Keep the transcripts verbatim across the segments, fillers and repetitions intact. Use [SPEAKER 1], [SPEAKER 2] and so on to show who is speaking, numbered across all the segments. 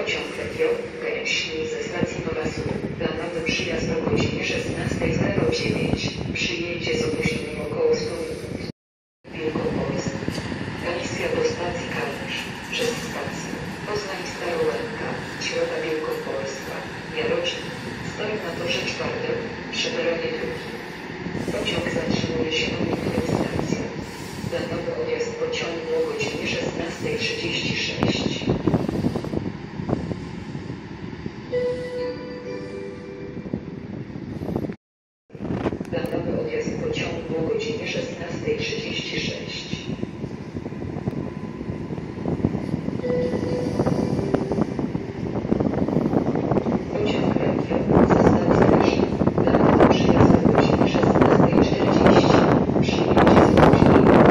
[SPEAKER 1] Pociąg P K Śli ze stacji Nowa Sól. Planowy przyjazd o godzinie szesnasta zero dziewięć. Przyjedzie z opóźnieniem około stu minut. Wielkopolska. Galicja do stacji Kalisz. Przez stację. Poznań Starołęka. Środa Wielkopolska. Jarocin. Stoi na torze czwartym. Przy peronie drugim. Pociąg zatrzymuje się na niektórych stacjach. Planowy odjazd pociągu o godzinie szesnasta trzydzieści sześć. Planowy odjazd pociągu o godzinie szesnasta trzydzieści sześć. Pociąg Regio ze stacji Leszno. Planowy przyjazd o godzinie szesnasta czterdzieści. Przyjedzie z opóźnieniem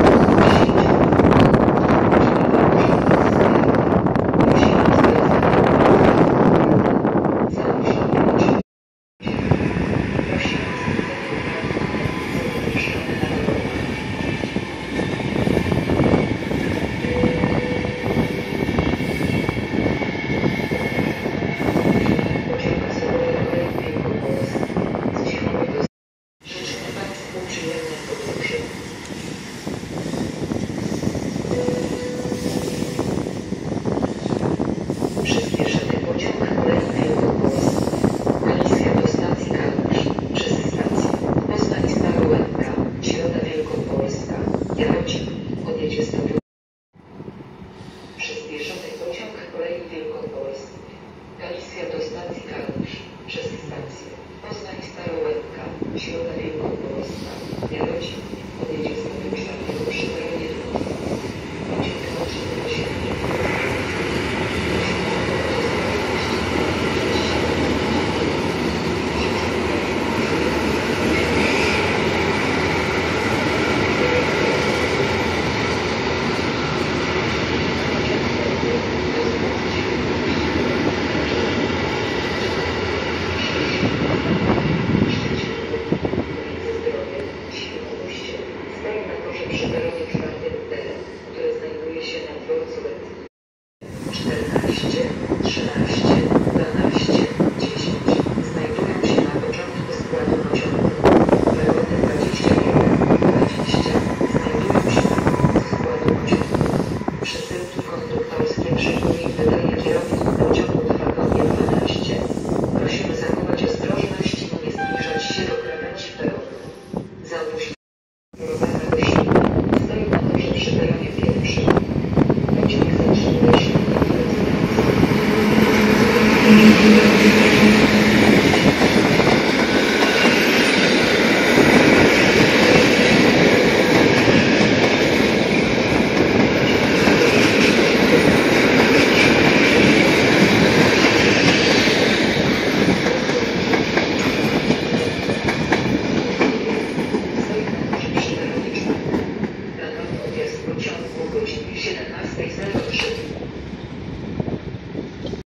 [SPEAKER 1] przyspieszony pociąg kolei wielkopolskiej. Galicja do stacji Kalisz. Przez stację. Poznań Starołęka. Środa Wielkopolska. Jarocin. Odjedzie z nowym czwartego przy peronie drugim. Pociąg zatrzymuje się. czternaście, trzynaście, dwanaście, dziesięć znajdują się na początku składu pociągu. Perony dwadzieścia jeden, dwadzieścia znajdują się na końcu składu pociągu. Przesyłki konduktorskie przyjmuje i wydaje kierownik pociągu w wagonie dwanaście. Prosimy zachować ostrożność i nie zbliżać się do krawędzi peronu. Załóż murowana roślina stoi na torze przy peronie pierwszym. Pociąg zatrzymuje się na Thank you.